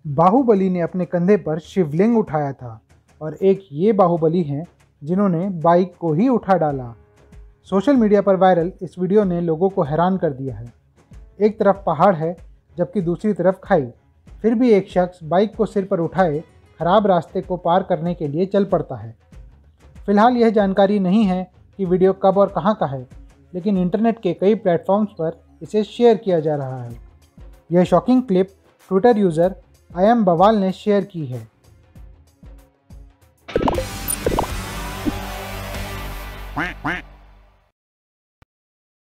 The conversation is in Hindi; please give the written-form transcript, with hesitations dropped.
बाहुबली ने अपने कंधे पर शिवलिंग उठाया था और एक ये बाहुबली हैं जिन्होंने बाइक को ही उठा डाला। सोशल मीडिया पर वायरल इस वीडियो ने लोगों को हैरान कर दिया है। एक तरफ पहाड़ है जबकि दूसरी तरफ खाई, फिर भी एक शख्स बाइक को सिर पर उठाए खराब रास्ते को पार करने के लिए चल पड़ता है। फिलहाल यह जानकारी नहीं है कि वीडियो कब और कहां का है, लेकिन इंटरनेट के कई प्लेटफॉर्म्स पर इसे शेयर किया जा रहा है। यह shocking clip Twitter user I am बवाल ने शेयर की है।